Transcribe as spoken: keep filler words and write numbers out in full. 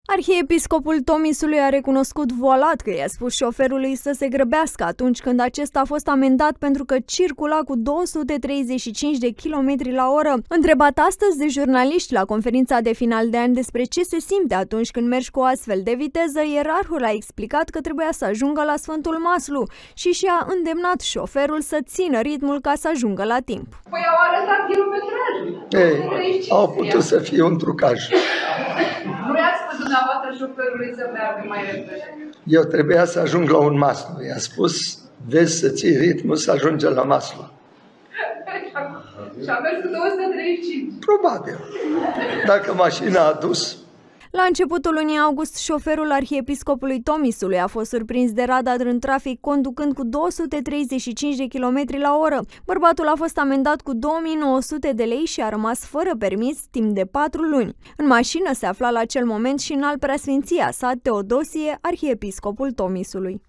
Arhiepiscopul Tomisului a recunoscut voalat că i-a spus șoferului să se grăbească atunci când acesta a fost amendat pentru că circula cu două sute treizeci și cinci de kilometri la oră. Întrebat astăzi de jurnaliști la conferința de final de an despre ce se simte atunci când mergi cu o astfel de viteză, ierarhul a explicat că trebuia să ajungă la Sfântul Maslu și și-a îndemnat șoferul să țină ritmul ca să ajungă la timp. Păi au arătat kilometrajul. Ei, au putut să fie un trucaj. Nu i-a spus dumneavoastră șoferului să meargă mai repede? Eu trebuia să ajung la un Maslu. I-a spus, vezi să ții ritmul să ajungi la Maslu. Și a mers cu două sute treizeci și cinci. Probabil. Dacă mașina a dus. La începutul lunii august, șoferul arhiepiscopului Tomisului a fost surprins de radar în trafic conducând cu două sute treizeci și cinci de kilometri la oră. Bărbatul a fost amendat cu două mii nouă sute de lei și a rămas fără permis timp de patru luni. În mașină se afla la acel moment și Înalt Preasfinția sa Teodosie, arhiepiscopul Tomisului.